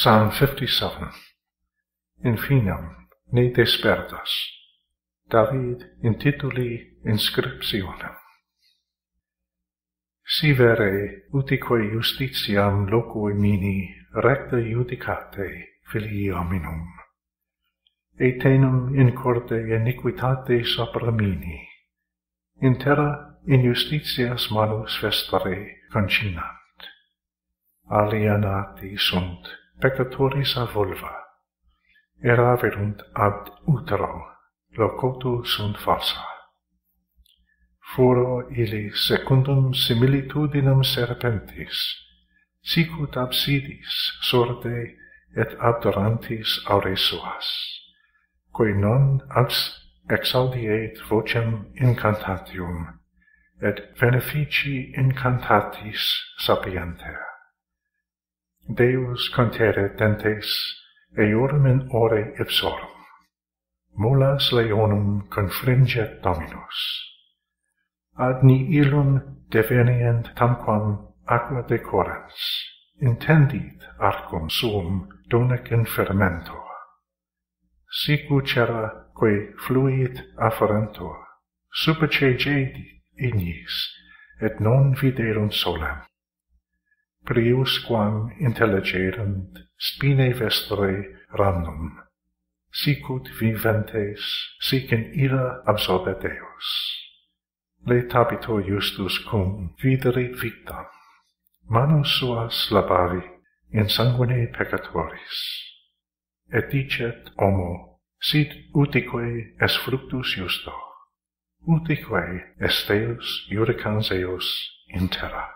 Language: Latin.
Psalm 57. Infinem ne despertas. David intituli inscriptionem. Si vere utique justitiam locui mini recta judicate filii hominum, et tenum in corde iniquitate sopra mini, in terra injustitias manus vestare concinant. Alienati sunt peccatoris a vulva, eraverunt ad utero, locutu sunt falsa. Furo illi secundum similitudinem serpentis, sicut absidis sorde et abdorantis aure suas, qui non exaudiet vocem incantatium, et benefici incantatis sapienter. Deus contere dentes, eorum in ore ipsorum. Molas leonum confringet Dominus. Ad nihilum devenient tamquam aqua decorans, intendit arcum suum donec in fermentor. Sic ucera que fluit afferentor, superce jedit ignis, et non viderunt solem. Priusquam intelligerunt spine vestere random, sicut viventes, sic in ira absorbe Deus. Letabito justus cum viderit victam, manus suas labavi in sanguine peccatoris. Et dicet homo, sit utique est fructus justo, utique est Deus judicans eos in terra.